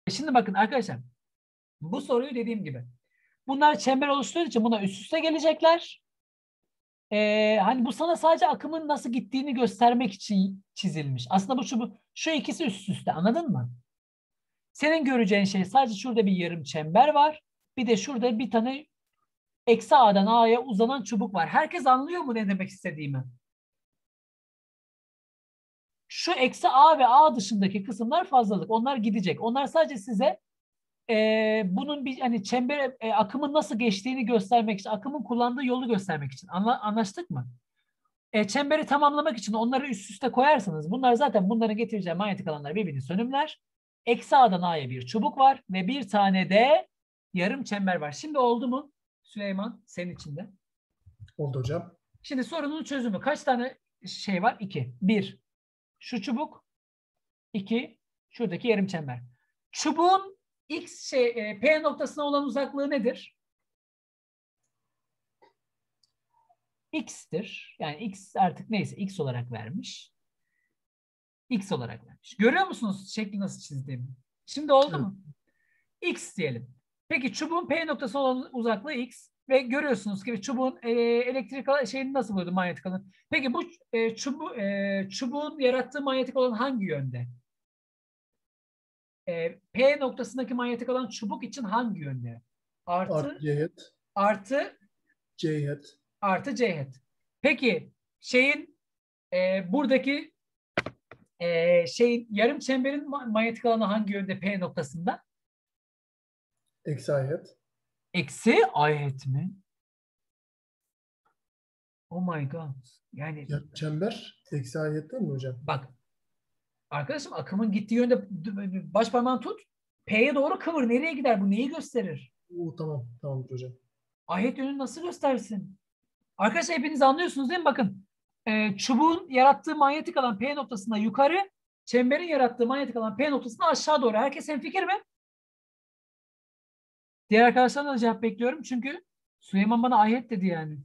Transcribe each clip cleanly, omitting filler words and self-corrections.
Şimdi bakın arkadaşlar. Bu soruyu dediğim gibi. Bunlar çember oluşturduğu için buna üst üste gelecekler. Hani bu sana sadece akımın nasıl gittiğini göstermek için çizilmiş. Aslında şu ikisi üst üste, anladın mı? Senin göreceğin şey sadece şurada bir yarım çember var. Bir de şurada bir tane eksi A'dan A'ya uzanan çubuk var. Herkes anlıyor mu ne demek istediğimi? Şu eksi A ve A dışındaki kısımlar fazlalık. Onlar gidecek. Onlar sadece size bunun bir hani çember akımın nasıl geçtiğini göstermek için, akımın kullandığı yolu göstermek için. Anlaştık mı? Çemberi tamamlamak için onları üst üste koyarsanız bunlar zaten bunların getireceği manyetik alanlar birbirini sönümler. Eksi A'dan A'ya bir çubuk var ve bir tane de yarım çember var. Şimdi oldu mu Süleyman senin için de? Oldu hocam. Şimdi sorunun çözümü. Kaç tane şey var? 2. 1. Şu çubuk. 2. Şuradaki yarım çember. Çubuğun P noktasına olan uzaklığı nedir? X'tir. Yani X artık neyse X olarak vermiş. X olarak vermiş. Görüyor musunuz şekli nasıl çizdiğimi? Şimdi oldu mu? X diyelim. Peki çubuğun P noktasına olan uzaklığı X ve görüyorsunuz ki çubuğun elektrik şeyini nasıl buluyordu manyetik alan? Peki bu çubuğun yarattığı manyetik alan hangi yönde? P noktasındaki manyetik alan çubuk için hangi yönde? Artı C hat. Artı C hat. Artı C hat. Peki buradaki yarım çemberin manyetik alanı hangi yönde P noktasında? Eksi I hat. Eksi I hat mi? Oh my god. Yani Ya, çember eksi I hat değil mi hocam? bak arkadaşım akımın gittiği yönde baş parmağını tut. P'ye doğru kıvır. Nereye gider? Bu neyi gösterir? Tamam. Tamamdır hocam. I hat yönünü nasıl göstersin? Arkadaşlar hepiniz anlıyorsunuz değil mi? Bakın çubuğun yarattığı manyetik alan P noktasında yukarı, çemberin yarattığı manyetik alan P noktasında aşağı doğru. Herkes hemfikir mi? Diğer arkadaşlardan da cevap bekliyorum. Çünkü Süleyman bana ayet dedi yani.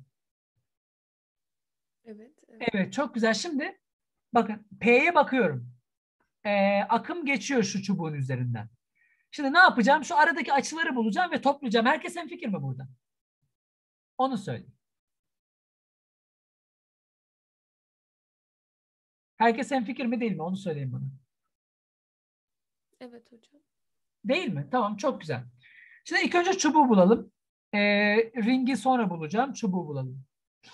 Evet. Evet çok güzel. Şimdi bakın P'ye bakıyorum. Akım geçiyor şu çubuğun üzerinden. Şimdi ne yapacağım? Şu aradaki açıları bulacağım ve toplayacağım. Herkes hemfikir mi burada? Onu söyleyeyim. Herkes hemfikir mi değil mi? Onu söyleyin bana. Evet hocam. Değil mi? Tamam çok güzel. Şimdi ilk önce çubuğu bulalım. Ringi sonra bulacağım. Çubuğu bulalım.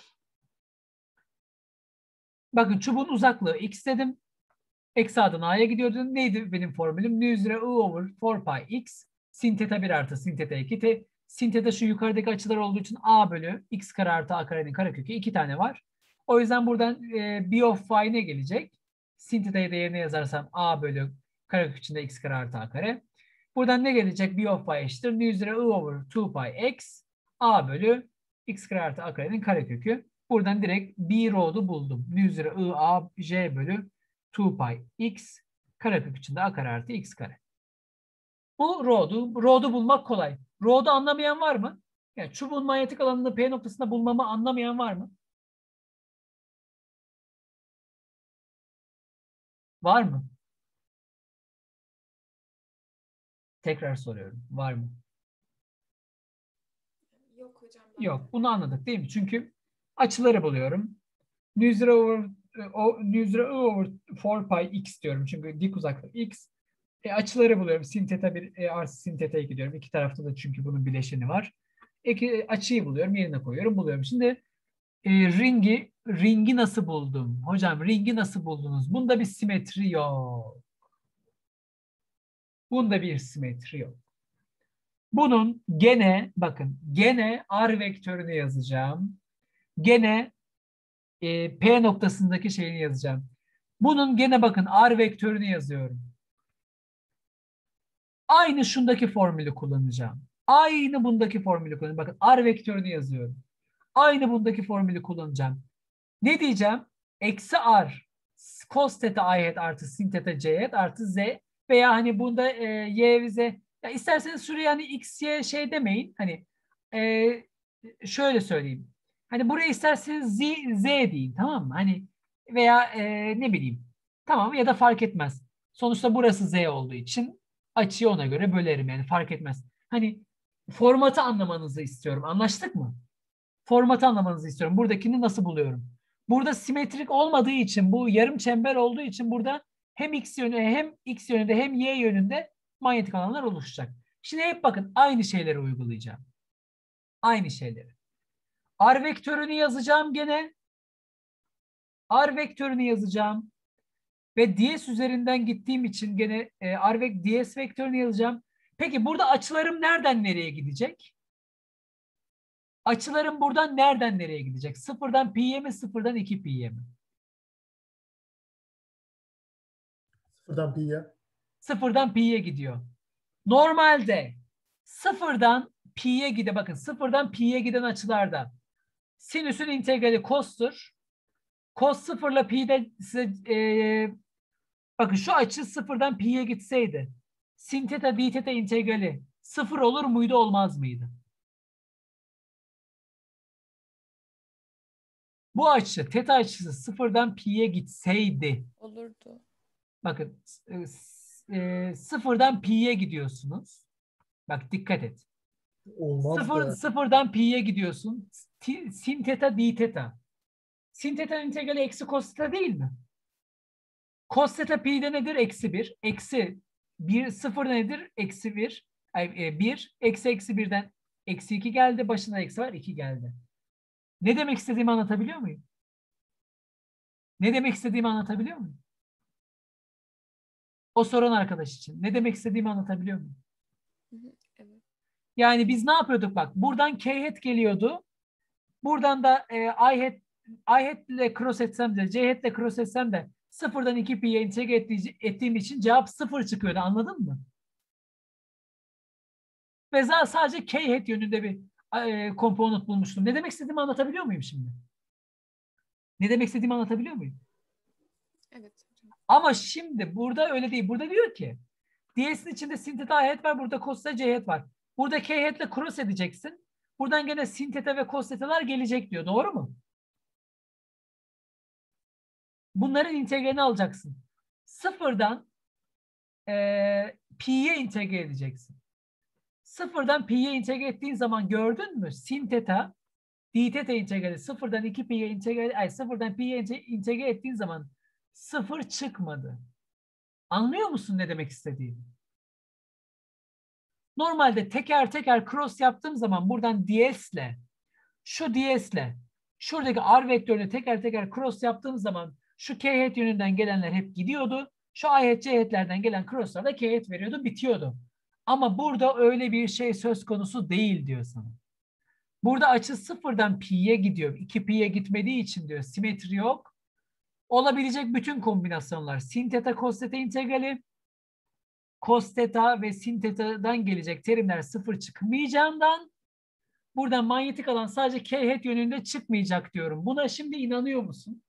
Bakın çubuğun uzaklığı x dedim. Eksi A'dan A'ya gidiyordu. Neydi benim formülüm? Nu üzeri I over 4 pi x. Sin theta 1 artı sin theta 2 t. Sin theta şu yukarıdaki açılar olduğu için A bölü x kare artı A karenin karekökü 2 tane var. O yüzden buradan B of phi ne gelecek? Sin theta'yı da yerine yazarsam A bölü karekök içinde x kare artı A kare. Buradan ne gelecek? B of phi eşittir. Nu üzeri I over 2 pi x. A bölü x kare artı A karenin karekökü. Buradan direkt B rho'du buldum. Nu üzeri I A J bölü 2 pi x karekök içinde A kare artı x kare. Bu rho'du. Rho'du bulmak kolay. Rho'du anlamayan var mı? Yani çubuğun manyetik alanını P noktasında bulmamı anlamayan var mı? Var mı? Tekrar soruyorum. Var mı? Yok hocam. Yok. Bunu anladık değil mi? Çünkü açıları buluyorum. Nu üzeri I over 4 pi x diyorum. Çünkü dik uzaklık x. Açıları buluyorum. Sin theta 1 artı sin theta 2 diyorum. İki tarafta da çünkü bunun bileşeni var. Açıyı buluyorum. Yerine koyuyorum. Buluyorum. Şimdi ringi nasıl buldum? Hocam ringi nasıl buldunuz? Bunda bir simetri yok. Bunda bir simetri yok. Bunun gene bakın gene R vektörünü yazacağım. Gene P noktasındaki şeyini yazacağım. Bunun gene bakın R vektörünü yazıyorum. Aynı şundaki formülü kullanacağım. Aynı bundaki formülü kullanacağım. Bakın R vektörünü yazıyorum. Aynı bundaki formülü kullanacağım. Ne diyeceğim? Eksi R cos theta I hat artı sin theta C hat artı Z veya hani bunda Y ve Z. Ya isterseniz şuraya yani X, Y şey demeyin. Hani şöyle söyleyeyim. Hani buraya isterseniz Z deyin, tamam mı? Hani veya ne bileyim. Tamam ya da fark etmez. Sonuçta burası Z olduğu için Açıyı ona göre bölerim yani fark etmez. Hani formatı anlamanızı istiyorum. Anlaştık mı? Formatı anlamanızı istiyorum. Buradakini nasıl buluyorum? Burada simetrik olmadığı için, bu yarım çember olduğu için burada hem x yönü hem x yönünde hem y yönünde manyetik alanlar oluşacak. Şimdi hep bakın aynı şeyleri uygulayacağım. Aynı şeyleri. R vektörünü yazacağım gene. R vektörünü yazacağım. Ve ds üzerinden gittiğim için gene ds vektörünü yazacağım. Peki burada açılarım nereden nereye gidecek? Açılarım buradan nereden nereye gidecek? Sıfırdan pi'ye mi, sıfırdan 2 pi'ye mi? Sıfırdan pi'ye. Sıfırdan pi'ye gidiyor. Normalde sıfırdan pi'ye gide bakın sıfırdan pi'ye giden açılarda sinüsün integrali cos'tur. Cos sıfırla pi'de size bakın şu açı sıfırdan pi'ye gitseydi sin theta d theta integrali sıfır olur muydu olmaz mıydı? Bu açı theta açısı sıfırdan pi'ye gitseydi Olurdu. bakın sıfırdan pi'ye gidiyorsunuz. Bak dikkat et. Olmaz da. Sıfırdan pi'ye gidiyorsun. Sin theta d theta. Sin theta integrali eksi cos theta değil mi? Cos theta pi'de nedir? Eksi 1. Eksi 1 sıfır nedir? Eksi 1. 1. Eksi 1'den eksi 2 geldi. Başına eksi var. 2 geldi. Ne demek istediğimi anlatabiliyor muyum? Ne demek istediğimi anlatabiliyor muyum? O soran arkadaş için. Ne demek istediğimi anlatabiliyor muyum? Evet. Yani biz ne yapıyorduk bak. Buradan k hat geliyordu. Buradan da I hat ile cross etsem de c hat ile cross etsem de sıfırdan 2 pi'ye entegre ettiğim için cevap 0 çıkıyordu. Anladın mı? Ve sadece k hat yönünde bir komponent bulmuştum. Ne demek istediğimi anlatabiliyor muyum şimdi? Ne demek istediğimi anlatabiliyor muyum? Evet hocam. Ama şimdi burada öyle değil. Burada diyor ki ds'in içinde sin theta hat var. Burada cos theta c hat var. Burada k hat ile cross edeceksin. Buradan gene sin theta ve cos theta'lar gelecek diyor. Doğru mu? Bunların integralini alacaksın. Sıfırdan pi'ye entegre edeceksin. Sıfırdan pi'ye entegre ettiğin zaman gördün mü? Sin theta d theta integrali sıfırdan 2 pi'ye sıfırdan pi'ye entegre ettiğin zaman sıfır çıkmadı. Anlıyor musun ne demek istediğimi? Normalde teker teker cross yaptığım zaman buradan ds'le şuradaki r vektörünü teker teker cross yaptığım zaman şu k hat yönünden gelenler hep gidiyordu. Şu I hat c hat'lerden gelen crosslar da k hat veriyordu, bitiyordu. Ama burada öyle bir şey söz konusu değil diyor sana. Burada açı sıfırdan pi'ye gidiyor. 2 pi'ye gitmediği için diyor simetri yok. Olabilecek bütün kombinasyonlar sin theta cos theta integrali, cos theta ve sin theta'dan gelecek terimler sıfır çıkmayacağından buradan manyetik alan sadece k hat yönünde çıkmayacak diyorum. Buna şimdi inanıyor musun?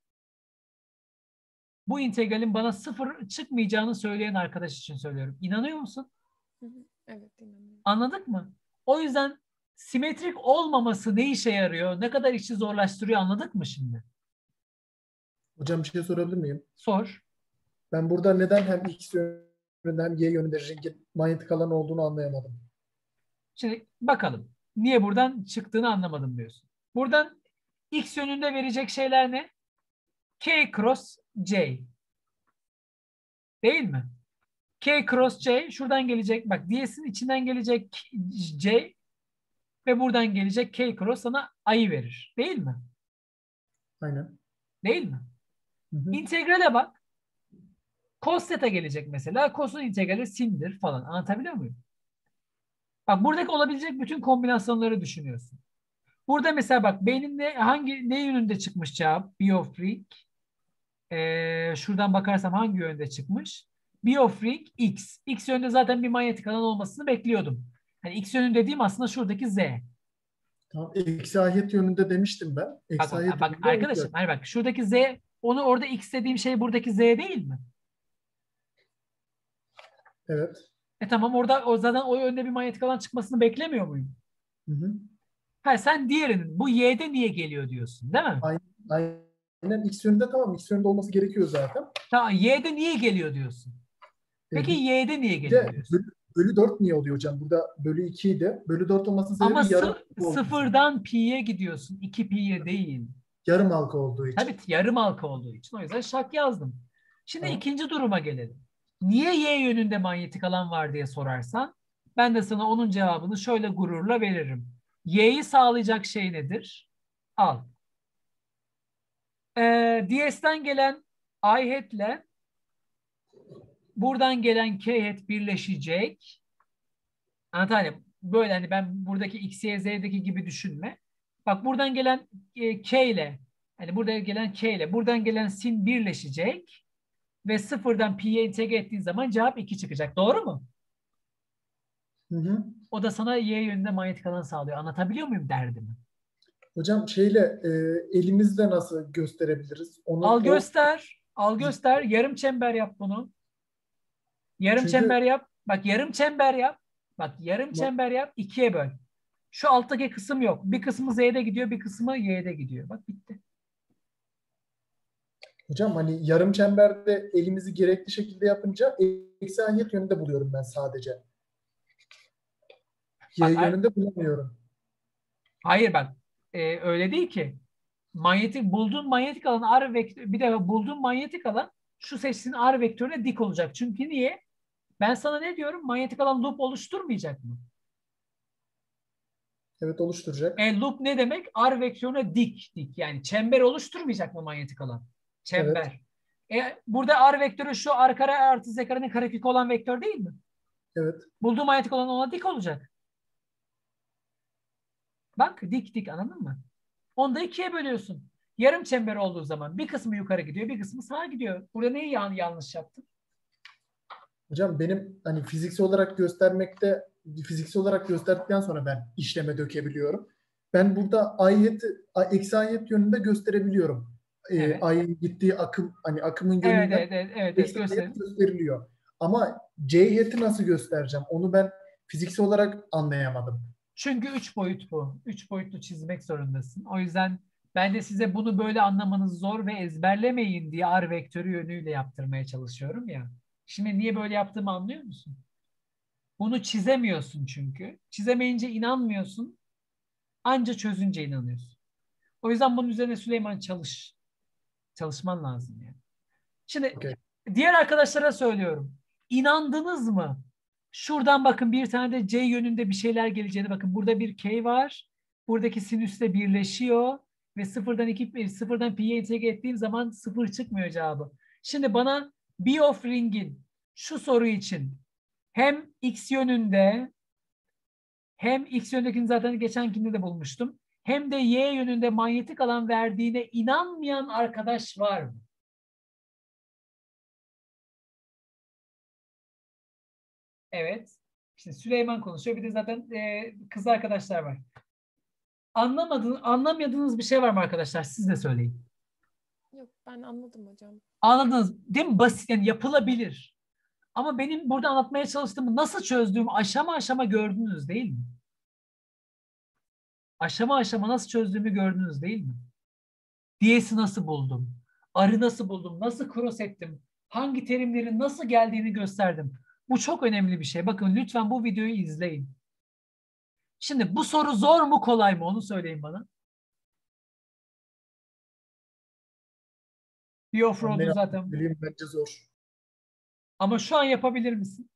Bu integralin bana sıfır çıkmayacağını söyleyen arkadaş için söylüyorum. İnanıyor musun? Evet, inanıyorum. Anladık mı? O yüzden simetrik olmaması ne işe yarıyor? Ne kadar işi zorlaştırıyor anladık mı şimdi? Hocam bir şey sorabilir miyim? Sor. Ben burada neden hem x yönünde hem y yönünde ringin manyetik alan olduğunu anlayamadım. Şimdi bakalım. Niye buradan çıktığını anlamadım diyorsun. Buradan x yönünde verecek şeyler ne? K cross J. Değil mi? K cross J şuradan gelecek. Bak ds'in içinden gelecek J ve buradan gelecek K cross sana I'yi verir. Değil mi? Aynen. Değil mi? Hı hı. İntegrale bak. Cos theta gelecek mesela. Cos'un integrali sin'dir falan. Anlatabiliyor muyum? Bak buradaki olabilecek bütün kombinasyonları düşünüyorsun. Burada mesela bak benim ne yönünde çıkmış cevap? Biofreak. Şuradan bakarsam hangi yönde çıkmış? Biofreak X. X yönünde zaten bir manyetik alan olmasını bekliyordum. Hani X yönü dediğim aslında şuradaki Z. Tamam. Eksi ahet yönünde demiştim ben. Eksi ahet Bak yönünde arkadaşım olacak. hani bak şuradaki Z onu orada X dediğim şey buradaki Z değil mi? Evet. Tamam orada zaten o yönde bir manyetik alan çıkmasını beklemiyor muyum? Hı hı. Ha sen diğerinin bu Y'de niye geliyor diyorsun değil mi? Aynen x yönünde tamam. X yönünde olması gerekiyor zaten. Tamam Y'de niye geliyor diyorsun. Peki Bir Y'de niye bir geliyor de diyorsun? bölü 4 niye oluyor hocam? Burada bölü 2 idi. Bölü 4 olmasının Ama sebebi yarım halka olduğu için. sıfırdan pi'ye gidiyorsun. 2 pi'ye değil. Yarım halka olduğu için. Tabii yarım halka olduğu için. O yüzden şak yazdım. Şimdi Tamam. ikinci duruma gelelim. Niye y yönünde manyetik alan var diye sorarsan ben de sana onun cevabını şöyle gururla veririm. Y'yi sağlayacak şey nedir? Al. DS'den gelen I hat'le buradan gelen K hat birleşecek. Anlatayım. Böyle hani ben buradaki X, Y, Z'deki gibi düşünme. Bak buradan gelen K ile hani burada gelen K ile buradan gelen sin birleşecek ve sıfırdan pi'ye entegre ettiğin zaman cevap 2 çıkacak. Doğru mu? Hı hı. O da sana Y yönünde manyetik alan sağlıyor. Anlatabiliyor muyum derdimi? Hocam elimizle nasıl gösterebiliriz? Al göster. Al göster. Yarım çember yap bunu. Yarım Çünkü- çember yap. Bak yarım çember yap. Bak yarım çember yap. 2'ye böl. Şu alttaki kısım yok. Bir kısmı Z'de gidiyor. Bir kısmı Y'de gidiyor. Bak bitti. Hocam hani yarım çemberde elimizi gerekli şekilde yapınca eksi anyet yönünde buluyorum ben sadece. Y Bak, yönünde bulamıyorum. hayır bak. Öyle değil ki. Bulduğun manyetik alan R vektörü, bir de bulduğun manyetik alan şu seçtiğin R vektörüne dik olacak. Çünkü niye? Ben sana ne diyorum? Manyetik alan loop oluşturmayacak mı? Evet, oluşturacak. Loop ne demek? R vektörüne dik. Yani çember oluşturmayacak mı manyetik alan? Çember. Burada R vektörü şu R kare artı Z karenin karekökü olan vektör değil mi? Evet. Bulduğu manyetik alan ona dik olacak. Bak dik anladın mı? Onu da 2'ye bölüyorsun. Yarım çember olduğu zaman bir kısmı yukarı gidiyor, bir kısmı sağa gidiyor. Burada neyi yanlış yaptın? Hocam benim hani fiziksel olarak gösterdikten sonra ben işleme dökebiliyorum. Ben burada eksi ayet yönünde gösterebiliyorum. Evet. Ayın gittiği akım, hani akımın Evet, yönünden evet, eksi ayet gösteriliyor. Ama C heti nasıl göstereceğim? Onu ben fiziksel olarak anlayamadım. Çünkü 3 boyut bu. 3 boyutlu çizmek zorundasın. O yüzden ben de size bunu böyle anlamanız zor ve ezberlemeyin diye R vektörü yönüyle yaptırmaya çalışıyorum ya. Şimdi niye böyle yaptığımı anlıyor musun? Bunu çizemiyorsun çünkü. Çizemeyince inanmıyorsun. Anca çözünce inanıyorsun. O yüzden bunun üzerine Süleyman çalış. Çalışman lazım yani. Şimdi Okay. diğer arkadaşlara söylüyorum. İnandınız mı? Şuradan bakın bir tane de C yönünde bir şeyler geleceğini bakın. Burada bir K var. Buradaki sinüsle birleşiyor ve sıfırdan pi'ye entegre ettiğim zaman 0 çıkmıyor cevabı. Şimdi bana B of ring'in şu soru için hem X yönünde hem X yönündekini zaten geçenkinde de bulmuştum. Hem de Y yönünde manyetik alan verdiğine inanmayan arkadaş var mı? Evet. İşte Süleyman konuşuyor. Bir de zaten kız arkadaşlar var. Anlamadığınız bir şey var mı arkadaşlar? Siz de söyleyin. Yok, ben anladım hocam. Anladınız değil mi? Basit yani yapılabilir. Ama benim burada anlatmaya çalıştığımı nasıl çözdüğümü aşama aşama gördünüz değil mi? Aşama aşama nasıl çözdüğümü gördünüz değil mi? Diyesi nasıl buldum? Arı nasıl buldum? Nasıl cross ettim? Hangi terimlerin nasıl geldiğini gösterdim. Bu çok önemli bir şey. Bakın lütfen bu videoyu izleyin. Şimdi bu soru zor mu kolay mı? Onu söyleyin bana. Bir offroad'u zaten. Bileyim, bence zor. Ama şu an yapabilir misin?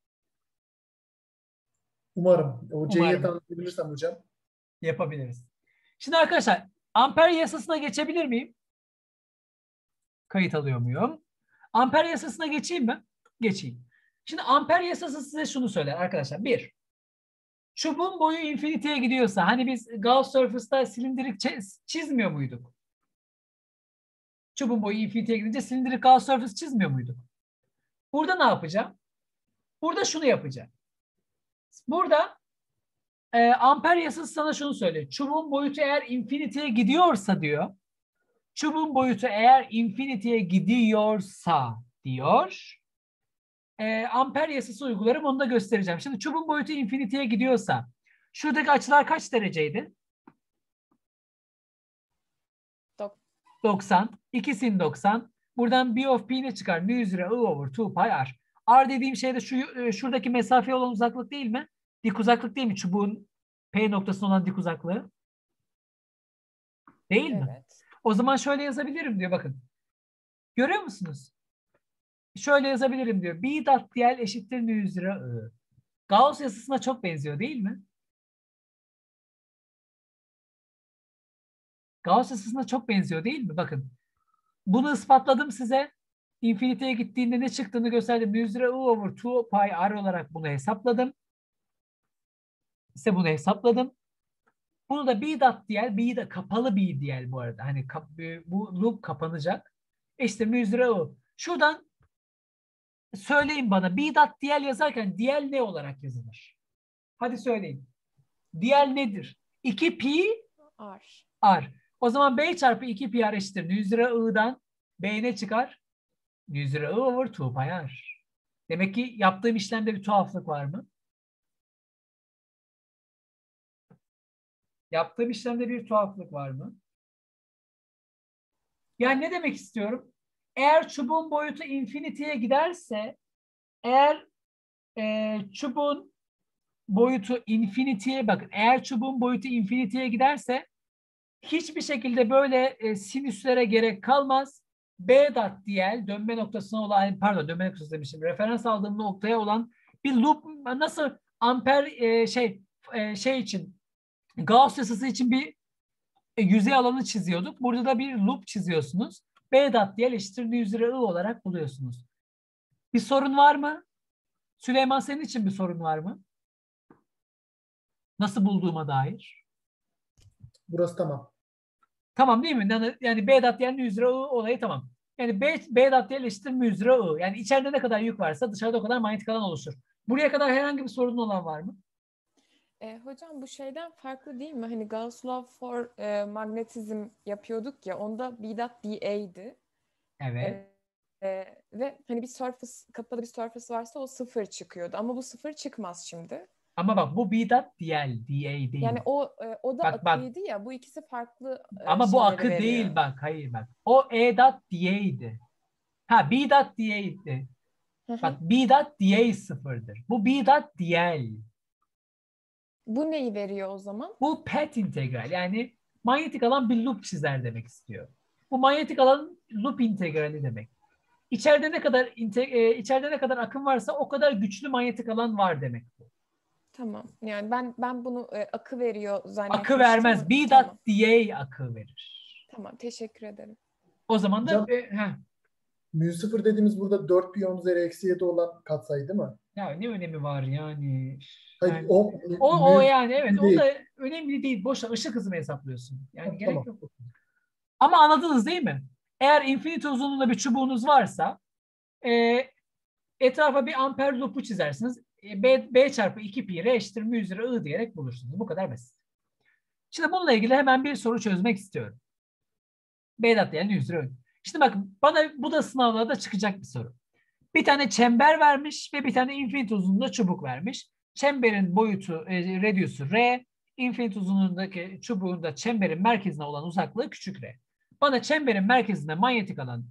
Umarım. O C'yi Umarım. anlatabilirsem hocam. Yapabiliriz. Şimdi arkadaşlar amper yasasına geçebilir miyim? Kayıt alıyor muyum? Amper yasasına geçeyim mi? Geçeyim. Şimdi amper yasası size şunu söyler arkadaşlar. Bir, çubuğun boyu infinity'ye gidiyorsa hani biz Gauss surface'da silindirik çizmiyor muyduk? Çubuğun boyu infinity'ye gidince silindirik Gauss surface çizmiyor muyduk? Burada ne yapacağım? Burada şunu yapacağım. Burada amper yasası sana şunu söylüyor. Çubuğun boyutu eğer infinity'ye gidiyorsa diyor. Çubuğun boyutu eğer infinity'ye gidiyorsa diyor. Amper yasası uygularım, onu da göstereceğim. Şimdi çubuğun boyutu infinity'ye gidiyorsa şuradaki açılar kaç dereceydi? 90. 2 sin 90. Buradan B of P ne çıkar? Mu üzeri I over 2 pi r. R dediğim şey de şuradaki mesafeye olan uzaklık değil mi? Dik uzaklık değil mi? Çubuğun P noktasına olan dik uzaklığı. Değil mi? Evet. O zaman şöyle yazabilirim diyor bakın. Görüyor musunuz? Şöyle yazabilirim diyor. B dot dl eşittir n üzeri I. Gauss yasasına çok benziyor değil mi? Gauss yasasına çok benziyor değil mi? Bakın. Bunu ispatladım size. Infinity'ye gittiğinde ne çıktığını gösterdim. N üzeri I over 2 pi r olarak bunu hesapladım. İşte bunu hesapladım. Bunu da B dot dl, B de kapalı B dl bu arada. Hani bu loop kapanacak. İşte N üzeri I. Şuradan söyleyin bana. B dot dl yazarken dl ne olarak yazılır? Hadi söyleyin. Dl nedir? 2 pi R. r. O zaman B çarpı 2 pi r eşittir. N üzeri I'dan B ne çıkar? N üzeri I over 2 pi r. Demek ki yaptığım işlemde bir tuhaflık var mı? Yaptığım işlemde bir tuhaflık var mı? Yani ne demek istiyorum? Eğer çubuğun boyutu infinity'ye giderse, eğer çubuğun boyutu infinity'ye bakın. Eğer çubuğun boyutu infinity'ye giderse hiçbir şekilde böyle sinüslere gerek kalmaz. B dot dl dönme noktasına olan, pardon dönme noktası demişim. Referans aldığım noktaya olan bir loop, nasıl amper şey için Gauss yasası için bir yüzey alanı çiziyorduk. Burada da bir loop çiziyorsunuz. B dot dl eşittir n üzeri I olarak buluyorsunuz. Bir sorun var mı? Süleyman senin için bir sorun var mı? Nasıl bulduğuma dair. Burası tamam. Tamam değil mi? Yani B dot dl n üzeri I olayı tamam. Yani B dot dl eşittir n üzeri I. Yani içeride ne kadar yük varsa dışarıda o kadar manyetik alan oluşur. Buraya kadar herhangi bir sorun olan var mı? Hocam bu şeyden farklı değil mi? Hani Gauss Law for magnetizm yapıyorduk ya, onda B dot dA'ydi. Evet. Ve hani bir surface, kapalı bir surface varsa o 0 çıkıyordu. Ama bu 0 çıkmaz şimdi. Ama bak bu B dot dl, dA değil. Yani o da Bak akıydı ya. Bu ikisi farklı ama bu şeyleri akı veriyor. değil bak. Hayır bak. O E dot dA'ydi. Ha B dot dA'ydi. Hı hı. Bak B dot dA sıfırdır. Bu B dot dl. Bu neyi veriyor o zaman? Bu path integral. Yani manyetik alan bir loop çizer demek istiyor. Bu manyetik alan loop integrali demek. İçeride içeride ne kadar akım varsa o kadar güçlü manyetik alan var demek bu. Tamam. Yani ben bunu akı veriyor zannetmiştim. Akı vermez. B dot Tamam. dA akı verir. Tamam. Teşekkür ederim. O zaman da Hocam, μ0 dediğimiz burada 4 pi 10 üzeri eksi 7 olan katsayı değil mi? ya ne önemi var yani? Hayır, Yani o yani evet değil. o da önemli değil. Boş ver, ışık hızı mı hesaplıyorsun? Yani gerek Tamam. yok. Ama anladınız değil mi? Eğer infinite uzunluğunda bir çubuğunuz varsa etrafa bir amper loop'u çizersiniz. B çarpı 2 pi r eşittir μ üzeri I diyerek bulursunuz. Bu kadar basit. Şimdi bununla ilgili hemen bir soru çözmek istiyorum. B dot yani 100 lira. Şimdi bakın bana bu da sınavlarda çıkacak bir soru. Bir tane çember vermiş ve bir tane infinite uzunluğunda çubuk vermiş. Çemberin boyutu radiusu r, infinite uzunluğundaki çubuğun da çemberin merkezine olan uzaklığı küçük r. Bana çemberin merkezinde manyetik alan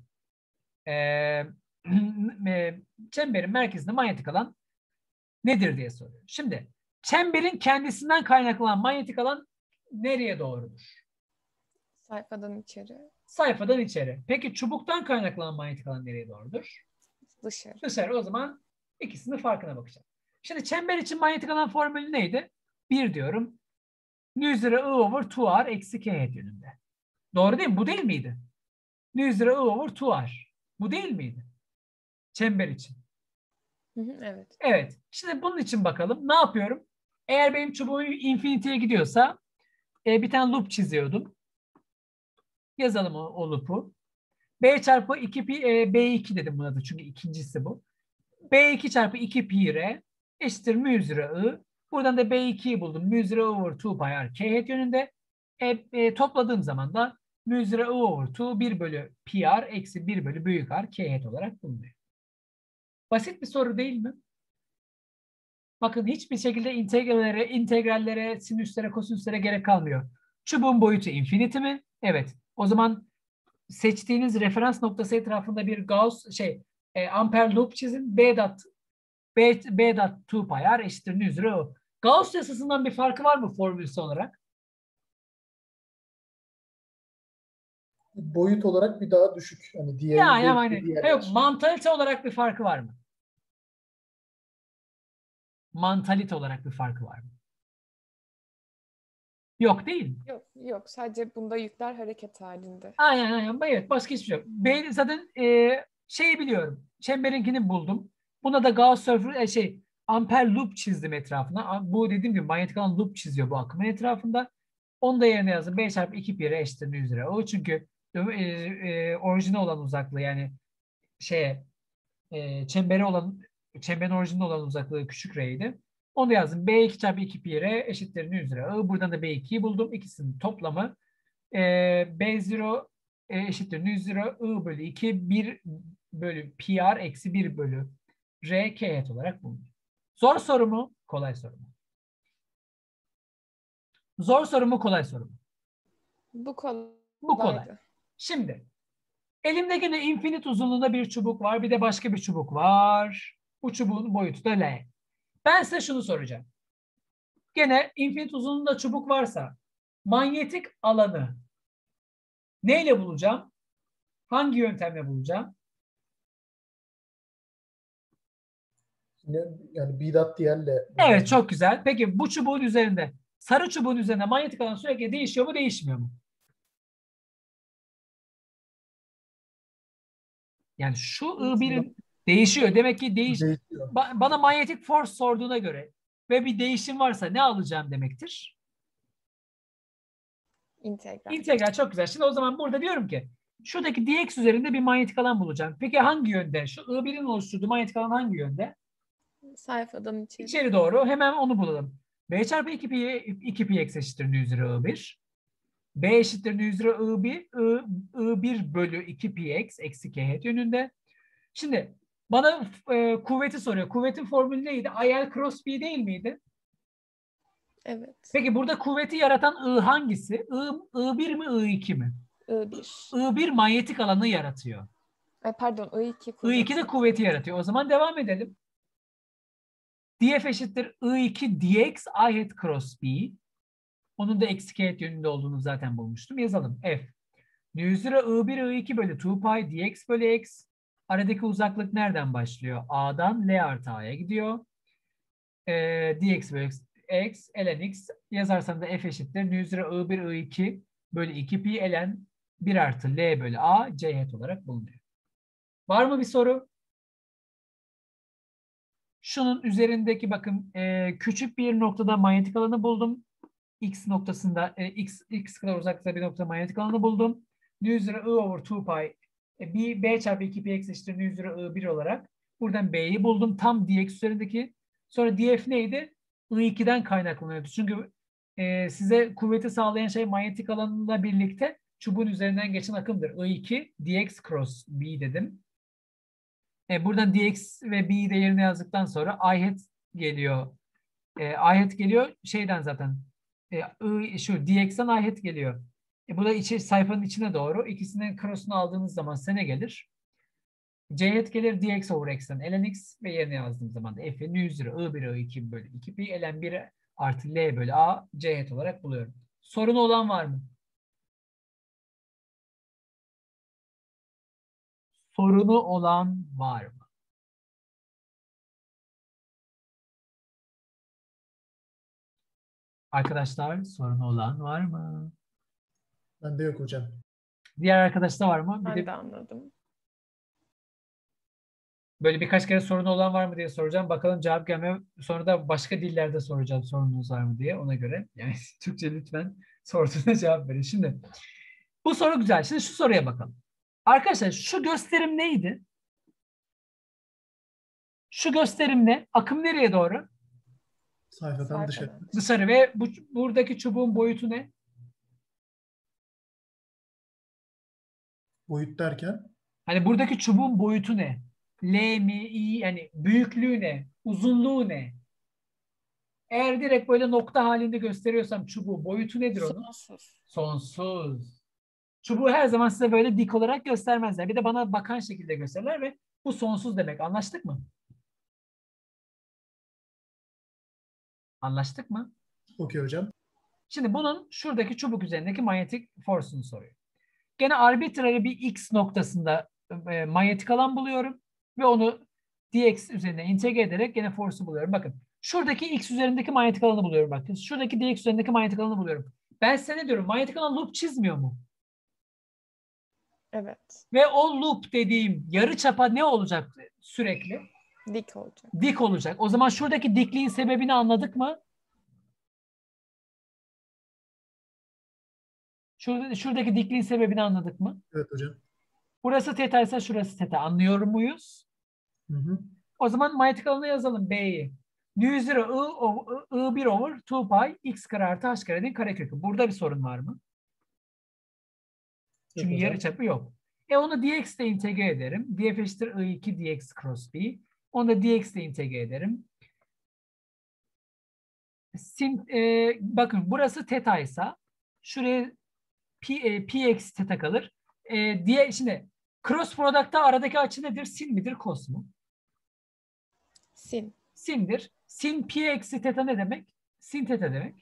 çemberin merkezinde manyetik alan nedir diye soruyor. Şimdi çemberin kendisinden kaynaklanan manyetik alan nereye doğrudur? Sayfadan içeri. Sayfadan içeri. Peki çubuktan kaynaklanan manyetik alan nereye doğrudur? Dışarı. Dışarı. O zaman ikisinin farkına bakacağım. Şimdi çember için manyetik alan formülü neydi? 1 diyorum. N üzeri I over 2R eksi K head yönünde. Doğru değil mi? Bu değil miydi? N üzeri I over 2R. Bu değil miydi? Çember için. Evet. Evet. Şimdi bunun için bakalım. Ne yapıyorum? Eğer benim çubuğum infinity'ye gidiyorsa bir tane loop çiziyordum. Yazalım o loop'u. B çarpı 2 pi B2 dedim buna da çünkü ikincisi bu. B2 çarpı 2 pi r eşittir μ üzeri I. Buradan da B2'yi buldum. μ üzeri I over 2 pi r k head yönünde. Topladığım zaman da μ üzeri I over 2 1 bölü pi r eksi 1 bölü büyük r k head olarak bulunuyor. Basit bir soru değil mi? Bakın hiçbir şekilde integrallere, sinüslere, kosinüslere gerek kalmıyor. Çubuğun boyutu infinity mi? Evet. O zaman seçtiğiniz referans noktası etrafında bir Gauss amper loop çizin. B dot 2 pi r eşittir n üzeri o. Gauss yasasından bir farkı var mı formülüsü olarak? Boyut olarak bir daha düşük. Hani Yani yok, diğerler. mantalite olarak bir farkı var mı? Mantalite olarak bir farkı var mı? Yok değil mi? Yok. Sadece bunda yükler hareket halinde. Aynen. Evet, başka hiçbir şey yok. B zaten şeyi biliyorum. Çemberinkini buldum. Buna da Gauss amper loop çizdim etrafına. Bu dediğim gibi manyetik alan loop çiziyor bu akımın etrafında. Onu da yerine yazdım. B çarpı 2 pi r eşittir n üzeri. O çünkü orijine olan uzaklığı yani şeye çemberin orijinde olan uzaklığı küçük r'ydi. Onu yazdım. B2 çarpı 2 pi r eşittir n üzeri. Buradan da B2'yi buldum. İkisinin toplamı B0 eşittir n üzeri I bölü 2 1 bölü pi r eksi 1 bölü r k het olarak bulunur. Zor soru mu? Kolay soru mu? Zor soru mu? Kolay soru mu? Bu kolay. Bu kolay. Şimdi elimde yine infinite uzunluğunda bir çubuk var. Bir de başka bir çubuk var. Bu çubuğun boyutu da L. Ben size şunu soracağım. Gene infinite uzunluğunda çubuk varsa manyetik alanı neyle bulacağım? Hangi yöntemle bulacağım? Yani bidat diğerle. Evet, çok güzel. Peki bu çubuğun üzerinde, sarı çubuğun üzerinde manyetik alan sürekli değişiyor mu, değişmiyor mu? Yani şu I1'in değişiyor. Demek ki Değişiyor. bana manyetik force sorduğuna göre ve bir değişim varsa ne alacağım demektir? İntegral. İntegral, çok güzel. Şimdi o zaman burada diyorum ki şuradaki dx üzerinde bir manyetik alan bulacağım. Peki hangi yönde? Şu I1'in oluşturduğu manyetik alan hangi yönde? Sayfadan içeri. İçeri doğru. Hemen onu bulalım. B çarpı 2 pi x eşittir n üzeri I1. B eşittir n üzeri I1 bölü 2 pi x eksi k het yönünde. Şimdi bana kuvveti soruyor. Kuvvetin formülü neydi? IL cross B değil miydi? Evet. Peki burada kuvveti yaratan I hangisi? I1 mi I2 mi? I1. I1 manyetik alanı yaratıyor. Pardon, I2 kuvveti. I2 de kuvveti yaratıyor. O zaman devam edelim. df eşittir I2 dx I hat cross B. Onun da eksi k hat yönünde olduğunu zaten bulmuştum. Yazalım. F. N üzeri I1 I2 bölü 2 pi dx bölü x. Aradaki uzaklık nereden başlıyor? A'dan L artı A'ya gidiyor. Dx bölü x ln x yazarsam da f eşittir. N üzeri I1 I2 bölü 2 pi ln 1 artı L bölü A c hat olarak bulunuyor. Var mı bir soru? Şunun üzerindeki bakın küçük bir noktada manyetik alanı buldum. X noktasında x kadar uzaklıkta bir noktada manyetik alanı buldum. N üzeri I over 2 pi B çarpı 2 pi x eşittir N üzeri I1 olarak. Buradan B'yi buldum. Tam dx üzerindeki. Sonra df neydi? I2'den kaynaklanıyordu. Çünkü size kuvveti sağlayan şey manyetik alanıyla birlikte çubuğun üzerinden geçen akımdır. I2 dx cross B dedim. Buradan dx ve b'yi de yerine yazdıktan sonra I hat geliyor. I hat geliyor şeyden zaten. Şu dx'ten I hat geliyor. Bu da sayfanın içine doğru. İkisinin cross'unu aldığınız zaman ne gelir? C hat gelir dx over x'ten ln x ve yerine yazdığım zaman da f'in n üzeri I1 I2 bölü 2 pi ln 1 artı L bölü A C hat olarak buluyorum. Sorunu olan var mı? Sorunu olan var mı? Arkadaşlar sorunu olan var mı? Bende yok hocam. Diğer arkadaşta var mı? Ben de anladım. Böyle birkaç kere sorunu olan var mı diye soracağım. Bakalım cevap gelmiyor. Sonra da başka dillerde soracağım sorununuz var mı diye ona göre. Yani Türkçe lütfen sorduğuna cevap verin. Şimdi bu soru güzel. Şimdi şu soruya bakalım. Arkadaşlar şu gösterim neydi? Şu gösterim ne? Akım nereye doğru? Sayfadan dışarı. Dışarı ve buradaki çubuğun boyutu ne? Boyut derken? Hani buradaki çubuğun boyutu ne? L mi, I yani büyüklüğü ne? Uzunluğu ne? Eğer direkt böyle nokta halinde gösteriyorsam çubuğu boyutu nedir onun? Sonsuz. Sonsuz. Çubuğu her zaman size böyle dik olarak göstermezler. Bir de bana bakan şekilde gösterirler ve Bu sonsuz demek. Anlaştık mı? Anlaştık mı? Okey hocam. Şimdi bunun şuradaki çubuk üzerindeki manyetik force'unu soruyor. Gene arbitrary bir x noktasında manyetik alan buluyorum ve onu dx üzerine integre ederek gene force'u buluyorum. Bakın şuradaki x üzerindeki manyetik alanı buluyorum. Bakın şuradaki dx üzerindeki manyetik alanı buluyorum. Ben size ne diyorum? Manyetik alan loop çizmiyor mu? Evet. Ve o loop dediğim yarıçapa ne olacak sürekli? Dik olacak. Dik olacak. O zaman şuradaki dikliğin sebebini anladık mı? Şuradaki dikliğin sebebini anladık mı? Evet hocam. Burası teta ise şurası teta. Anlıyor muyuz? Hı hı. O zaman manyetik alanı yazalım B'yi. Nu üzeri I1 over 2 pi x kare artı h karenin karekökü. Burada bir sorun var mı? Yok Çünkü hocam. yarıçapı yok. Onu dx ile integre ederim. Df eşittir I2 dx cross b. Onu da dx ile integre ederim. Bakın burası teta ise şuraya pi eksi teta kalır. Şimdi cross product'ta aradaki açı nedir? Sin midir? Cos mu? Sin. Sin'dir. Sin pi eksi teta ne demek? Sin teta demek.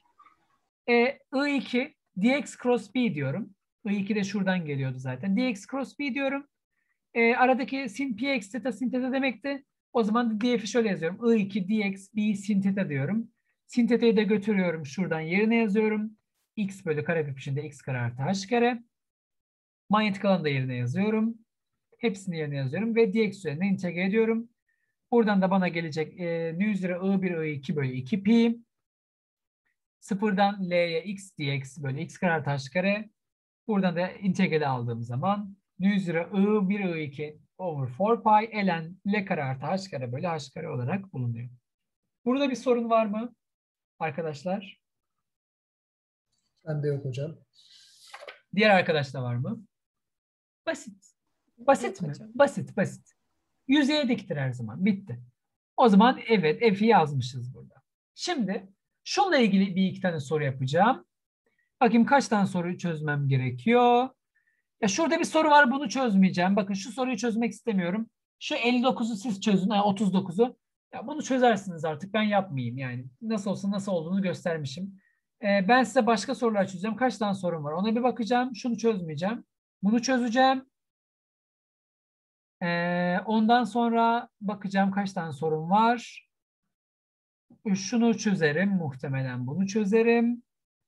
I2 dx cross b diyorum. I2 de şuradan geliyordu zaten. Dx cross b diyorum. Aradaki sin pi eksi teta sin teta demekti. O zaman df'i şöyle yazıyorum. I2 dx b sin teta diyorum. Sin teta'yı da götürüyorum. Şuradan yerine yazıyorum. X bölü karekök içinde x kare artı h kare. Manyetik alanı da yerine yazıyorum. Hepsini yerine yazıyorum. Ve dx üzerine integre ediyorum. Buradan da bana gelecek nu üzeri I1 I2 bölü 2 pi. Sıfırdan L'ye x dx bölü x kare artı h kare. Buradan da integrali aldığım zaman nu üzeri I1 I2 over 4 pi ln L kare artı h kare bölü h kare olarak bulunuyor. Burada bir sorun var mı arkadaşlar? Bende yok hocam. Diğer arkadaşlar var mı? Basit. Basit Evet mi? hocam. Basit, basit. Yüzeye diktir her zaman. Bitti. O zaman evet F'i yazmışız burada. Şimdi şunla ilgili bir iki tane soru yapacağım. Bakayım kaç tane soruyu çözmem gerekiyor. Ya şurada bir soru var, bunu çözmeyeceğim. Bakın şu soruyu çözmek istemiyorum. Şu 59'u siz çözün, 39'u. Ya bunu çözersiniz artık, ben yapmayayım yani. Nasıl olsa nasıl olduğunu göstermişim. Ben size başka sorular çözeceğim. Kaç tane sorum var? Ona bir bakacağım. Şunu çözmeyeceğim. Bunu çözeceğim. Ondan sonra bakacağım kaç tane sorum var. Şunu çözerim. Muhtemelen bunu çözerim.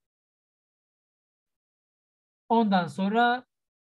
Ondan sonra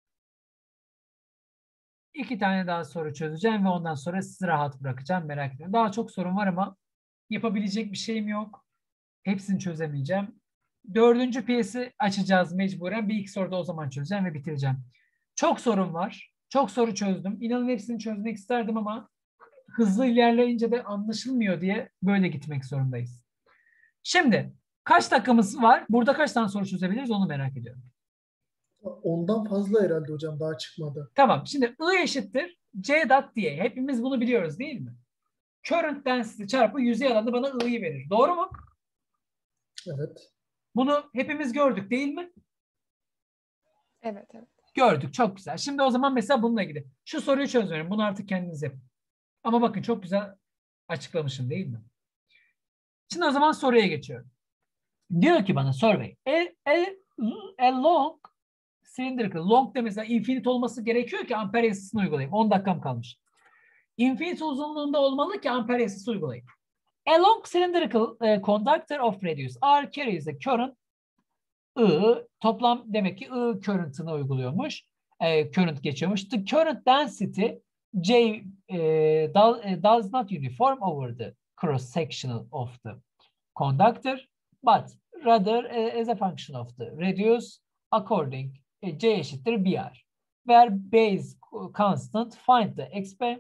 2 tane daha soru çözeceğim ve ondan sonra sizi rahat bırakacağım. Merak etmeyin. Daha çok sorun var ama yapabilecek bir şeyim yok. Hepsini çözemeyeceğim. 4. piyesi açacağız mecburen. Bir iki soruda o zaman çözeceğim ve bitireceğim. Çok sorun var. Çok soru çözdüm. İnanın hepsini çözmek isterdim ama hızlı ilerleyince de anlaşılmıyor diye böyle gitmek zorundayız. Şimdi kaç dakikamız var? Burada kaç tane soru çözebiliriz onu merak ediyorum. Ondan fazla herhalde hocam, daha çıkmadı. Tamam. Şimdi I eşittir C dot diye. Hepimiz bunu biliyoruz değil mi? Current density çarpı yüzey alanı bana I'yi verir. Doğru mu? Evet. Bunu hepimiz gördük değil mi? Evet, evet. Gördük. Çok güzel. Şimdi o zaman mesela bununla ilgili. Şu soruyu çözmüyorum. Bunu artık kendiniz yapın. Ama bakın çok güzel açıklamışım değil mi? Şimdi o zaman soruya geçiyorum. Diyor ki bana survey. A long cylindrical. Long de mesela infinite olması gerekiyor ki amper yasasını uygulayayım. 10 dakikam kalmış. Infinite uzunluğunda olmalı ki amper yasası uygulayayım. A long cylindrical conductor of radius R carries a current I, toplam demek ki I current'ını uyguluyormuş. Current geçiyormuş. The current density J does not uniform over the cross sectional of the conductor, but rather as a function of the radius according J eşittir BR. Where B is constant, find the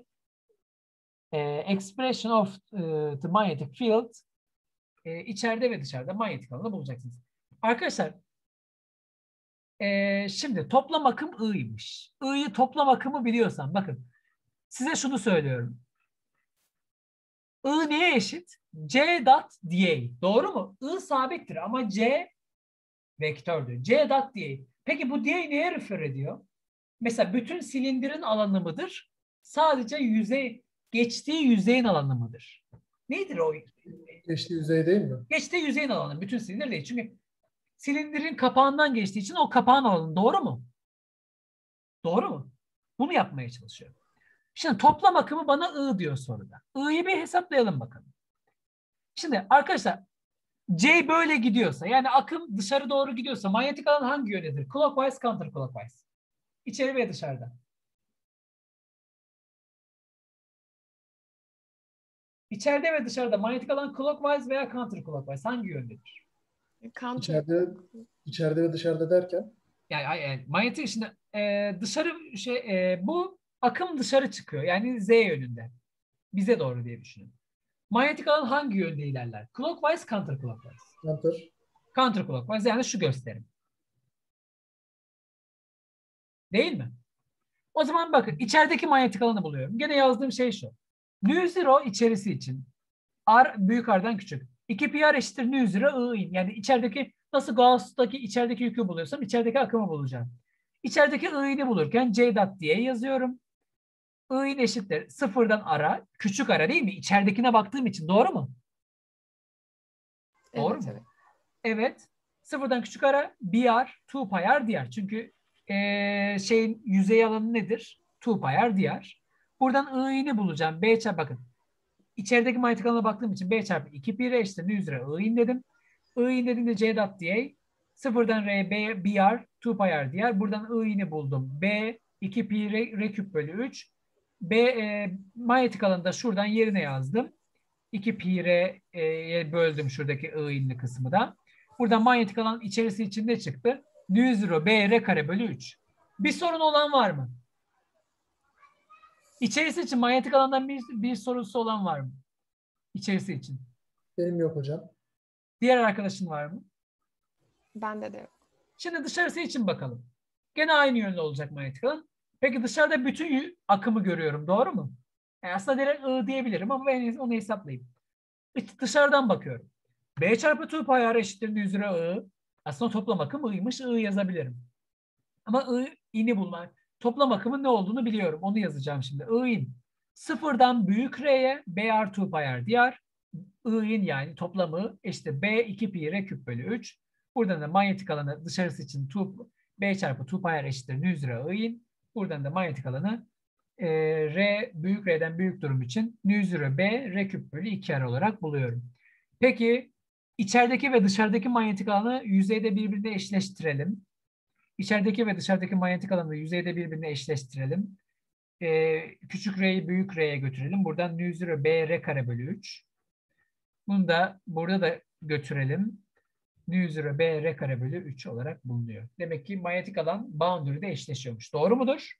expression of the magnetic field içeride ve dışarıda manyetik alanı bulacaksınız. Arkadaşlar şimdi toplam akım I'ymış. I'yı toplam akımı biliyorsan bakın size şunu söylüyorum. I neye eşit? C dot dA. Doğru mu? I sabittir ama C vektördür. C dot dA. Peki bu dA neye refer ediyor? Mesela bütün silindirin alanı mıdır? sadece geçtiği yüzeyin alanı mıdır? Nedir o? Geçtiği yüzey değil mi? Geçtiği yüzeyin alanı. Bütün silindir değil. Çünkü silindirin kapağından geçtiği için o kapağın alanı. Doğru mu? Doğru mu? Bunu yapmaya çalışıyor. Şimdi toplam akımı bana I diyor soruda. I'yi bir hesaplayalım bakalım. Şimdi arkadaşlar C böyle gidiyorsa, yani akım dışarı doğru gidiyorsa manyetik alan hangi yöndedir? Clockwise, counterclockwise. İçeri ve dışarıda. İçeride ve dışarıda manyetik alan clockwise veya counterclockwise hangi yöndedir? Counter. İçeride ve dışarıda derken Yani manyetik şimdi dışarı bu akım dışarı çıkıyor. Yani Z yönünde. Bize doğru diye düşünün. Manyetik alan hangi yönde ilerler? Clockwise, counterclockwise. counter. Counterclockwise yani şu gösterim. Değil mi? O zaman bakın içerideki manyetik alanı buluyorum. Gene yazdığım şey şu. Nu zero içerisi için. R büyük R'dan küçük. 2 pi R eşittir nu zero I in. Yani içerideki nasıl Gauss'taki içerideki yükü buluyorsam içerideki akımı bulacağım. İçerideki I in'i bulurken C dot diye yazıyorum. I in eşittir sıfırdan R'a. Küçük R değil mi? İçeridekine baktığım için. Doğru mu? Doğru mu? Evet. Evet. Sıfırdan küçük R BR 2 pi R dr. Çünkü şeyin yüzey alanı nedir? 2 pi R dr. Buradan I in'i bulacağım. B çarpı bakın. İçerideki manyetik alana baktığım için B çarpı 2 pi R eşittir nu üzeri I in dedim. I in dediğimde C dot dA. Sıfırdan R B BR 2 pi R dr. Buradan I in'i buldum. B 2 pi R küp bölü 3. Manyetik alanı da şuradan yerine yazdım. 2 pi R'ye böldüm şuradaki I in'li kısmı da. Buradan manyetik alan içerisi için ne çıktı? Nu zero B R kare bölü 3. Bir sorun olan var mı? İçerisi için manyetik alandan bir sorusu olan var mı? İçerisi için. Benim yok hocam. Diğer arkadaşın var mı? Bende de yok. Şimdi dışarısı için bakalım. Gene aynı yönde olacak manyetik alan. Peki dışarıda bütün akımı görüyorum. Doğru mu? Aslında direkt I diyebilirim ama ben onu hesaplayayım. Dışarıdan bakıyorum. B çarpı 2 pi R eşittir nu üzeri I. Aslında toplam akım I'ymış. I yazabilirim. Ama I in'i bulmak. Toplam akımın ne olduğunu biliyorum. Onu yazacağım şimdi. I in. Sıfırdan büyük R'ye B artı 2 pi R dr. I in yani toplamı işte B 2 pi R küp bölü 3. Buradan da manyetik alanı dışarısı için B çarpı 2 pi R eşittir nu üzeri I in. Buradan da manyetik alanı R büyük R'den büyük durum için nu üzeri B R küp bölü 2 R olarak buluyorum. Peki içerideki ve dışarıdaki manyetik alanı yüzeyde birbirine eşleştirelim. İçerideki ve dışarıdaki manyetik alanı yüzeyde birbirine eşleştirelim. Küçük R'yi büyük R'ye götürelim. Buradan nu üzeri B R kare bölü 3. Bunu da burada da götürelim. Nu üzeri B R kare bölü 3 olarak bulunuyor. Demek ki manyetik alan boundary'de eşleşiyormuş. Doğru mudur?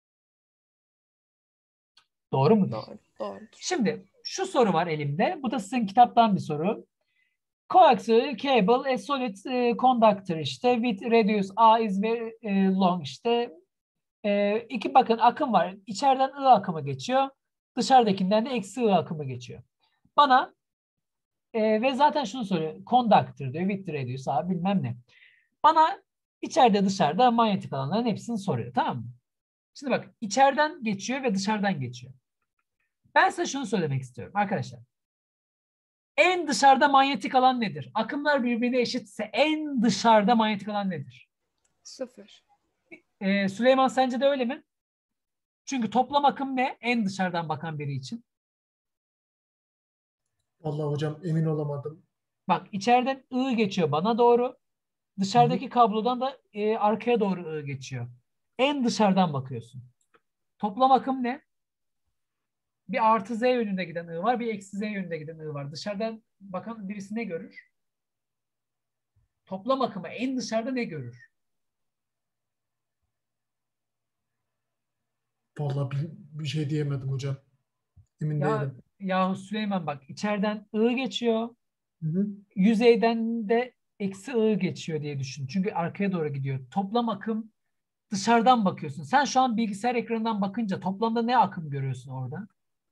Doğru mudur? Doğrudur. Şimdi şu soru var elimde. Bu da sizin kitaptan bir soru. Coaxial cable a solid conductor işte with radius A is very long işte. İki bakın akım var. İçeriden I akımı geçiyor. Dışarıdakinden de eksi I akımı geçiyor. Bana ve zaten şunu soruyor. Conductor diyor. With radius A bilmem ne. Bana içeride dışarıda manyetik alanların hepsini soruyor. Tamam mı? Şimdi bak içeriden geçiyor ve dışarıdan geçiyor. Ben size şunu söylemek istiyorum arkadaşlar. En dışarıda manyetik alan nedir? Akımlar birbirine eşitse en dışarıda manyetik alan nedir? 0. Süleyman sence de öyle mi? Çünkü toplam akım ne? En dışarıdan bakan biri için. Vallahi hocam emin olamadım. Bak içeriden I geçiyor bana doğru. Dışarıdaki kablodan da arkaya doğru I geçiyor. En dışarıdan bakıyorsun. Toplam akım ne? Bir artı Z yönünde giden I var, bir eksi Z yönünde giden I var. Dışarıdan bakan birisi ne görür? Toplam akımı en dışarıda ne görür? Vallahi bir şey diyemedim hocam. Emin değilim. Yahu Süleyman bak içeriden I geçiyor. Hı. Yüzeyden de eksi I geçiyor diye düşün. Çünkü arkaya doğru gidiyor. Toplam akım dışarıdan bakıyorsun. Sen şu an bilgisayar ekranından bakınca toplamda ne akım görüyorsun orada?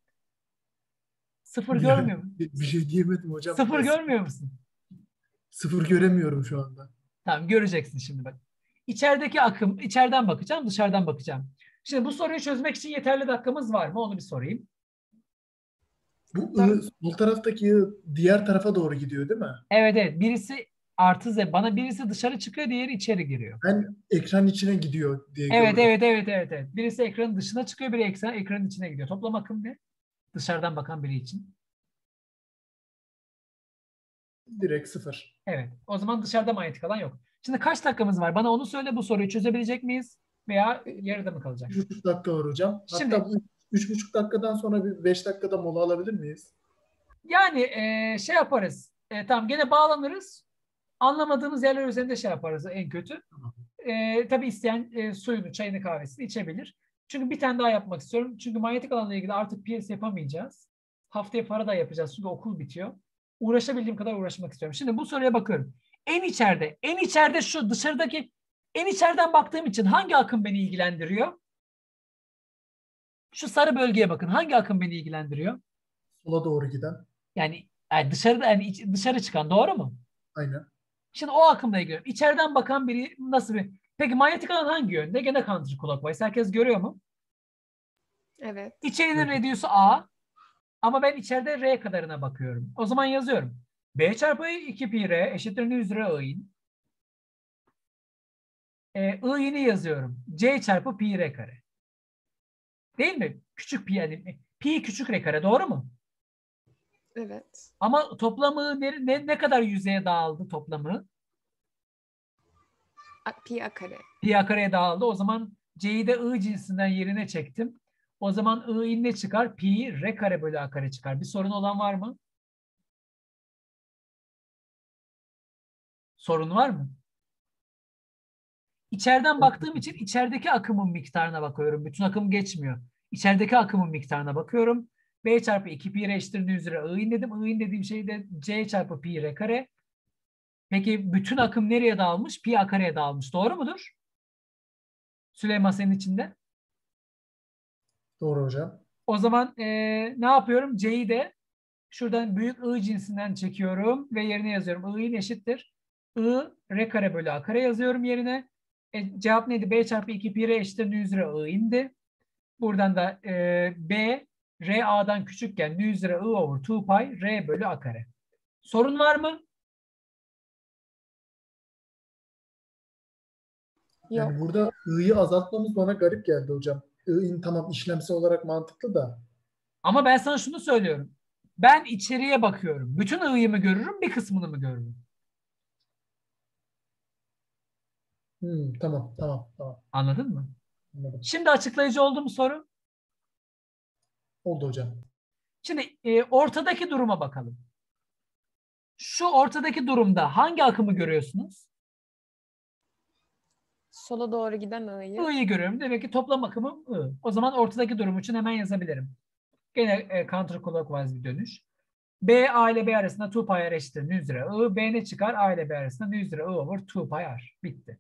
Sıfır görmüyor musun? Bir şey diyemedim hocam. Sıfır görmüyor musun? Sıfır göremiyorum şu anda. Tamam göreceksin şimdi bak. İçerideki akım, içeriden bakacağım, dışarıdan bakacağım. Şimdi bu soruyu çözmek için yeterli dakikamız var mı? Onu bir sorayım. Bu sol taraftaki diğer tarafa doğru gidiyor değil mi? Evet. Birisi artı Z. Bana birisi dışarı çıkıyor, diğeri içeri giriyor. Ben ekran içine gidiyor diye Evet. gördüm. Birisi ekranın dışına çıkıyor, biri ekranın içine gidiyor. Toplam akım ne? Dışarıdan bakan biri için. Direkt 0. Evet. O zaman dışarıda manyetik alan yok. Şimdi kaç dakikamız var? Bana onu söyle, bu soruyu çözebilecek miyiz? Veya yarıda mı kalacak? 3,5 dakika var hocam. Şimdi Hatta bu 3,5 dakikadan sonra bir 5 dakikada mola alabilir miyiz? yani şey yaparız. Tamam, gene bağlanırız. Anlamadığımız yerler üzerinde şey yaparız en kötü. Tamam. Tabii isteyen suyunu, çayını, kahvesini içebilir. Çünkü bir tane daha yapmak istiyorum. Çünkü manyetik alanla ilgili artık PS yapamayacağız. Haftaya Faraday yapacağız çünkü okul bitiyor. Uğraşabildiğim kadar uğraşmak istiyorum. Şimdi bu soruya bakıyorum. En içeride şu dışarıdaki, en içeriden baktığım için hangi akım beni ilgilendiriyor? Şu sarı bölgeye bakın. Hangi akım beni ilgilendiriyor? Sola doğru giden. Yani dışarıda, dışarı çıkan, doğru mu? Aynen. Şimdi o akımla ilgili. İçeriden bakan biri nasıl bir... Peki manyetik alan hangi yönde? Gene counterclockwise. Herkes görüyor mu? Evet. İçerinin Evet. radiusu A. Ama ben içeride R kadarına bakıyorum. O zaman yazıyorum. B çarpı 2 pi R eşittir 100 lira I'in. I'ini yazıyorum. C çarpı pi R kare. Değil mi? Küçük pi, yani pi küçük R kare. Doğru mu? Evet. Ama toplamı ne kadar yüzeye dağıldı toplamı? Pi a kare. Pi a kareye dağıldı. O zaman C'yi de I cinsinden yerine çektim. O zaman I'in ne çıkar? Pi R kare bölü a kare çıkar. Bir sorun olan var mı? Sorun var mı? İçeriden baktığım için içerideki akımın miktarına bakıyorum. Bütün akım geçmiyor. İçerideki akımın miktarına bakıyorum. B çarpı 2 pi r eşittir 100 lira I'in dedim. I'in dediğim şey de C çarpı pi r kare. Peki bütün akım nereye dağılmış? Pi a kareye dağılmış. Doğru mudur? Süleyman senin içinde. Doğru hocam. O zaman ne yapıyorum? C'yi de şuradan büyük I cinsinden çekiyorum ve yerine yazıyorum. I'in eşittir. I r kare bölü a kare yazıyorum yerine. Cevap neydi? B çarpı 2 pi r eşittir 100 lira I'indi. Buradan da B R A'dan küçükken 100 lira I over 2 pi R bölü A kare. Sorun var mı? Yok. Yani burada I'yı azaltmamız bana garip geldi hocam. I'in tamam işlemsel olarak mantıklı da. Ama ben sana şunu söylüyorum. Ben içeriye bakıyorum. Bütün I'yı mı görürüm, bir kısmını mı görürüm? Tamam. Anladın mı? Anladım. Şimdi açıklayıcı oldu mu soru? Oldu hocam. Şimdi ortadaki duruma bakalım. Şu ortadaki durumda hangi akımı görüyorsunuz? Sola doğru giden I'yı. I'yı görüyorum. Demek ki toplam akımım I. O zaman ortadaki durum için hemen yazabilirim. Gene counterclockwise bir dönüş. B, A ile B arasında 2 pi r eşittir 100 lira I. B ne çıkar? A ile B arasında 100 lira I over 2 pi r. Bitti.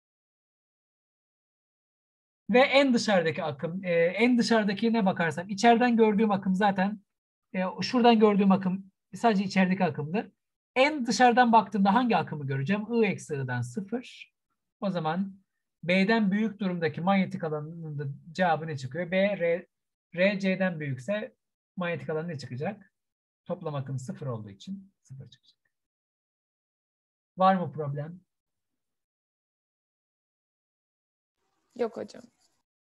Ve en dışarıdaki akım, en dışarıdakine bakarsam, içeriden gördüğüm akım zaten, şuradan gördüğüm akım sadece içerideki akımdı. En dışarıdan baktığımda hangi akımı göreceğim? I eksi I'dan 0. O zaman B'den büyük durumdaki manyetik alanının da cevabı ne çıkıyor? R C'den büyükse manyetik alan ne çıkacak? Toplam akım 0 olduğu için 0 çıkacak. Var mı problem? Yok hocam.